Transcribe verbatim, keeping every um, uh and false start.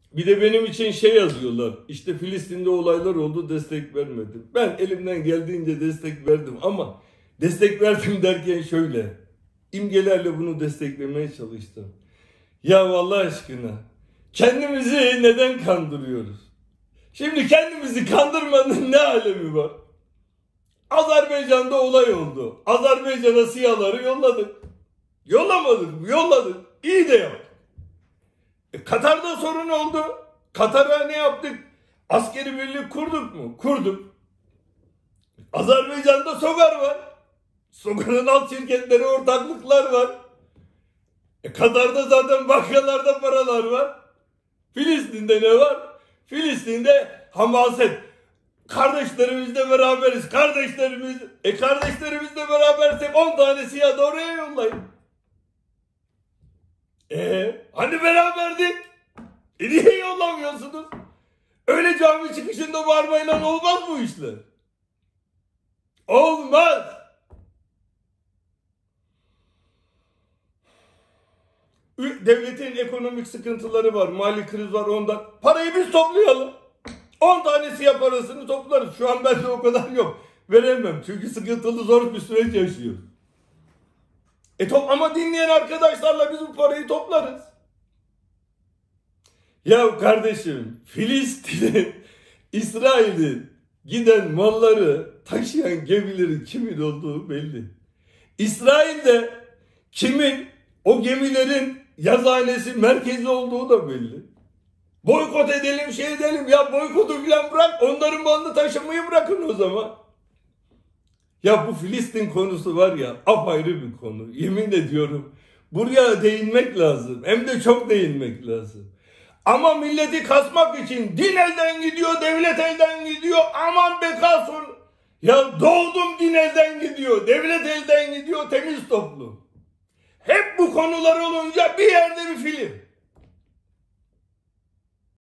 Bir de benim için şey yazıyorlar. İşte Filistin'de olaylar oldu, destek vermedim. Ben elimden geldiğince destek verdim ama destek verdim derken şöyle. İmgelerle bunu desteklemeye çalıştım. Ya Allah aşkına kendimizi neden kandırıyoruz? Şimdi kendimizi kandırmanın ne alemi var? Azerbaycan'da olay oldu. Azerbaycan'a SİHA'ları yolladık. Yollamadık mı? Yolladık. İyi de yaptık. E, Katar'da sorun oldu. Katar'a ne yaptık? Askeri birlik kurduk mu? Kurduk. Azerbaycan'da SOGAR var. SOGAR'ın alt şirketleri, ortaklıklar var. E, Katar'da zaten bankalarda paralar var. Filistin'de ne var? Filistin'de hamaset. Kardeşlerimizle beraberiz. Kardeşlerimiz. E kardeşlerimizle berabersek on tane SİHA da oraya yollayın. Eee hani beraberdik? E niye yollamıyorsunuz? Öyle cami çıkışında bağırmayla olmaz bu işler. Olmaz. Devletin ekonomik sıkıntıları var. Mali kriz var ondan. Parayı biz toplayalım. on tane SİHA parasını toplarız. Şu an bende o kadar yok. Veremem. Çünkü sıkıntılı zor bir süreç yaşıyor. E top ama dinleyen arkadaşlarla biz bu parayı toplarız. Ya kardeşim, Filistin'in, İsrail'in giden malları taşıyan gemilerin kimin olduğu belli. İsrail'de kimin o gemilerin yazıhanesi, merkezi olduğu da belli. Boykot edelim, şey edelim. Ya boykotu falan bırak. Onların malını taşımayı bırakın o zaman. Ya bu Filistin konusu var ya, apayrı bir konu. Yemin ediyorum. Buraya değinmek lazım. Hem de çok değinmek lazım. Ama milleti kasmak için din elden gidiyor, devlet elden gidiyor. Aman be kasur. Ya doğdum din elden gidiyor, devlet elden gidiyor, temiz toplum. Hep bu konular olunca bir yerde bir film.